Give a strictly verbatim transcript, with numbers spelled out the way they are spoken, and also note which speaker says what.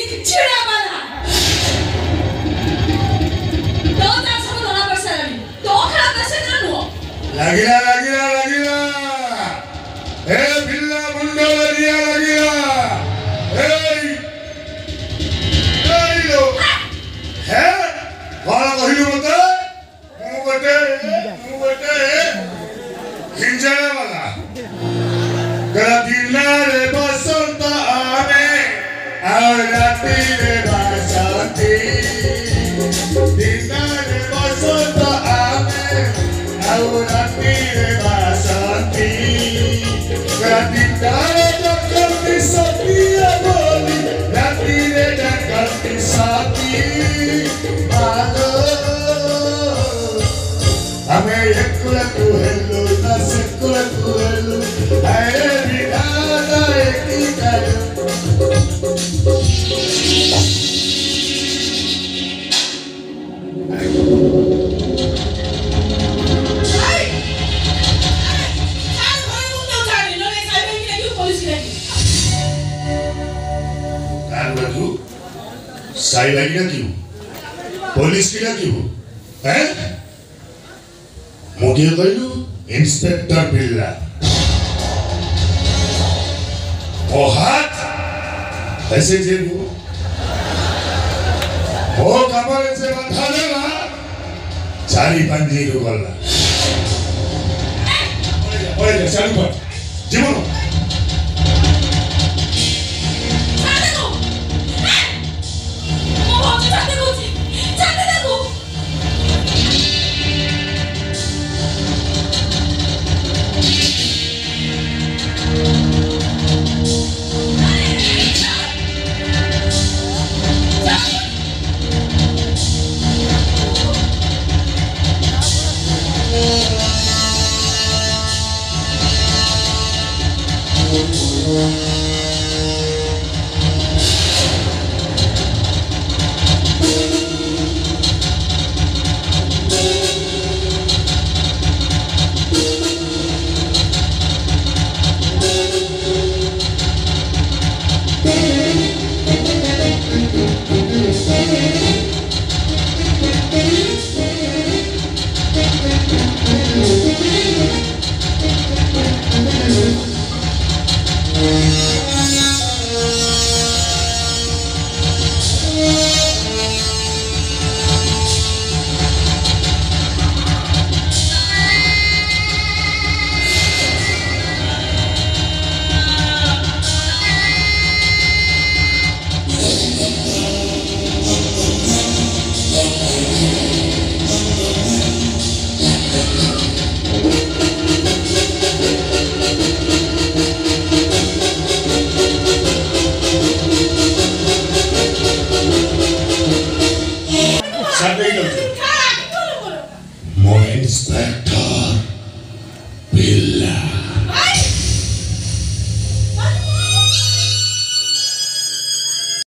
Speaker 1: छिड़ा वाला तो ता सब धरा पैसा लानी तो खरा पैसा करनु
Speaker 2: लागिला लागिला लागिला ए बिल्ला मुंडो दिया लागिला ए ए लो है वाला कहियो मत मु बटे मु बटे हिंजड़ा वाला गदिला रे बसंत आवे और राती रे बसंती दिला रे बसंत आवे और राती रे बसंती गदिला रे डकती सतिया बोली राती रे डकती सती मालो हमें एक तू हेलो ना सिको तू हेलो अरे बिना एक ही करो साई लगी ना क्यों पुलिस की ना क्यों हैं मुझे कहलू इंस्पेक्टर बिल्ला वो हाथ ऐसे जेब वो कमर से बंधा लेना चाली पंजी को गल्ला ओए चालू कर जीवन